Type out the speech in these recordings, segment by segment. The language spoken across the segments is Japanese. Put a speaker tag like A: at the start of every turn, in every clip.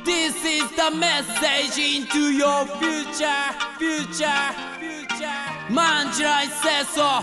A: This is the message into your future, future, future.卍 Line says so.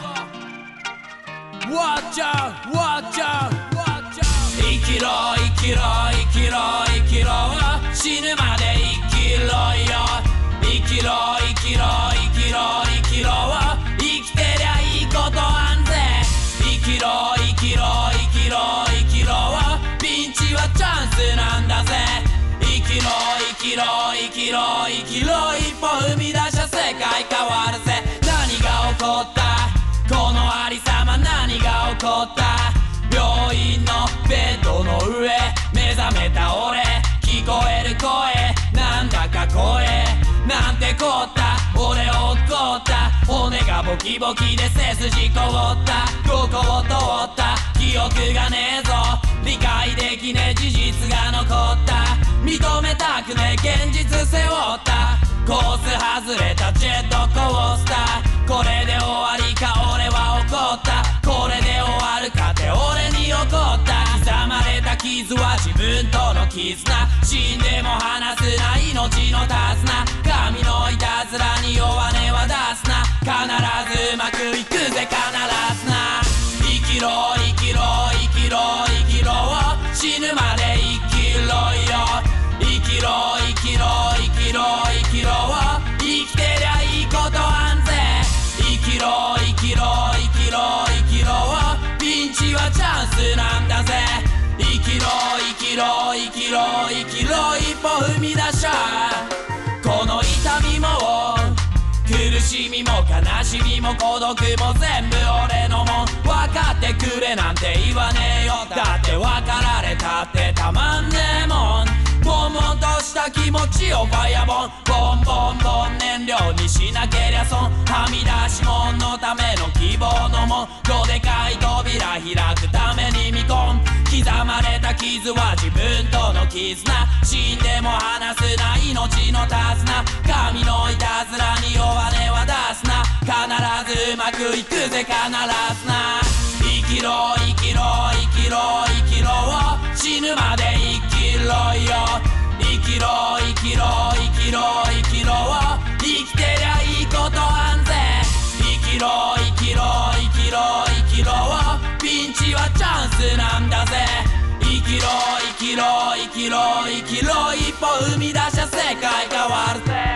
A: Watch out, watch out, watch out. 生きろ生きろ生きろ生きろ死ぬまで生きろよ。生きろ生きろ生きろ生きろ生きてりゃいいことあんぜ。生きろ生きろ生きろ生きろピンチはチャンスなんだぜ。生きろ生きろ生きろ生きろ一歩踏み出しゃ世界変わるぜ。何が起こったこのありさま、何が起こった病院のベッドの上目覚めた俺、聞こえる声なんだか声なんてこった俺を怒った骨がボキボキで背筋凍ったどこを通った記憶がねえぞ理解できねえ事実が残った認めたくねえ現実背負ったコース外れたジェットコースターこれで終わりか俺は怒ったこれで終わるかって俺に怒った刻まれた傷は自分との絆死んでも離すな命の手綱神のいたずらに弱音は出すな必ずうまくいくぜ必ずな生きろ生きろ生きろ生きろ死ぬまで生きろよ生きろ生きろ生きろ生きろ生きてりゃいいことあんぜ生きろ生きろ生きろ生きろピンチはチャンスなんだぜ生きろ生きろ生きろ生きろ一歩踏み出しゃこの痛みも苦しみも悲しみも孤独も全部俺のもん分かってくれなんて言わねえよだって分かられたってたまんねえもん悶々とした気持ちをファイアボンボンボンボン燃料にしなけりゃ損はみ出しもんのための希望のもんどでかい扉開くために見込ん刻まれた傷は自分との絆死んでも離すな命の手綱神のいたずらに弱音は出すな必ずうまくいくぜ必ずな生きろ生きろ生きろ生きろ死ぬまで生きろよ生きろ生きろ生きろ生きろ生きてりゃいいことあんぜ生きろ生きろ生きろ生きろピンチはチャンスなんだぜ生きろ生きろ生きろ生きろ一歩踏み出しゃ世界変わるぜ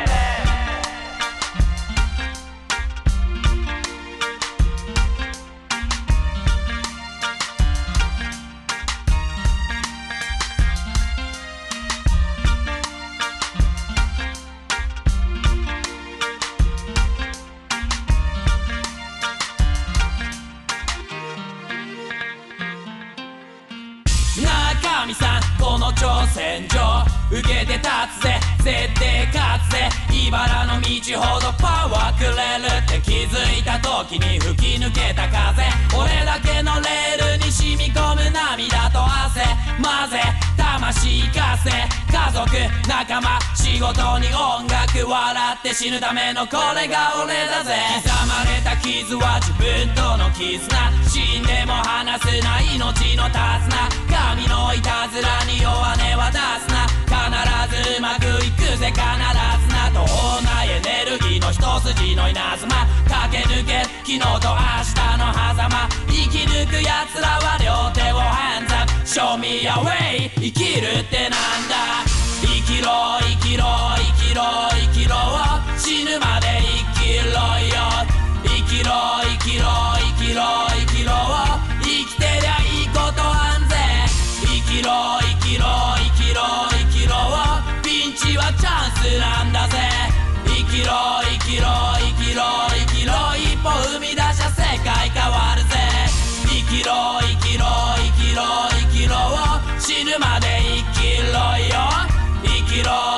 A: 中身さんこの挑戦状受けて立つぜ絶対勝つぜ茨の道ほどパワーくれるって気づいた時に吹き抜けた風俺だけのレールに染み込む涙と汗混ぜ魂生かせ家族仲間仕事に音楽笑って死ぬためのこれが俺だぜ刻まれた傷は自分との絆死んでも離すな命の手綱神のいたずらに弱音は出すな必ずうまくいくぜ必ずな途方ないエネルギーの一筋の稲妻駆け抜け昨日と明日の狭間生き抜く奴らは両手をハンズアップ Show me a way 生きるってなんだ生きろ生きろ生きろ生きろ死ぬまで生きろよ生きろ生きろ生きろ生きろ生きてりゃいいことあんぜ生きろ生きろ生きろ生きろピンチはチャンスなんだぜ生きろ生きろ生きろ生きろ一歩踏み出しゃ世界変わるぜ生きろ生きろ生きろ生きろ死ぬまで生きろよ生きろ